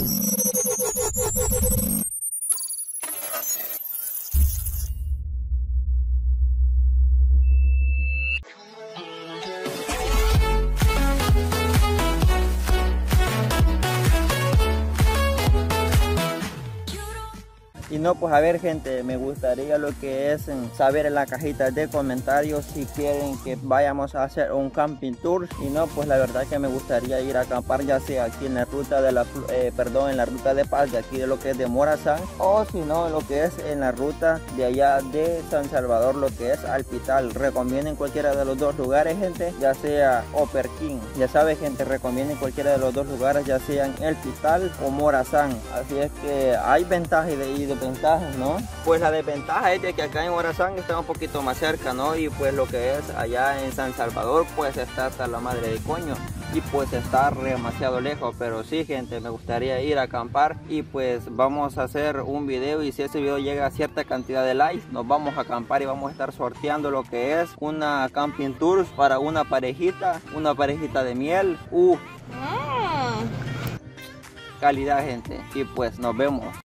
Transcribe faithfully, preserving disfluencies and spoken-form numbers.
Y no, pues a ver gente, me gustaría lo que es saber en la cajita de comentarios si quieren que vayamos a hacer un camping tour. Y no, pues la verdad que me gustaría ir a acampar, ya sea aquí en la ruta de la, eh, perdón, en la ruta de Paz de aquí de lo que es de Morazán, o si no, lo que es en la ruta de allá de San Salvador, lo que es Alpital. Recomienden cualquiera de los dos lugares, gente, ya sea Operquín. Ya sabe, gente, recomienden cualquiera de los dos lugares, ya sean Alpital o Morazán. Así es que hay ventajas y de, y de ventajas, ¿no? Pues la desventaja es de que acá en Morazán está un poquito más cerca, ¿no? Y pues lo que es allá en San Salvador, pues está hasta la madre de coño y pues está demasiado lejos. Pero sí, gente, me gustaría ir a acampar y pues vamos a hacer un video, y si ese video llega a cierta cantidad de likes, nos vamos a acampar y vamos a estar sorteando lo que es una camping tour para una parejita, una parejita de miel. Uh, calidad, gente, y pues nos vemos.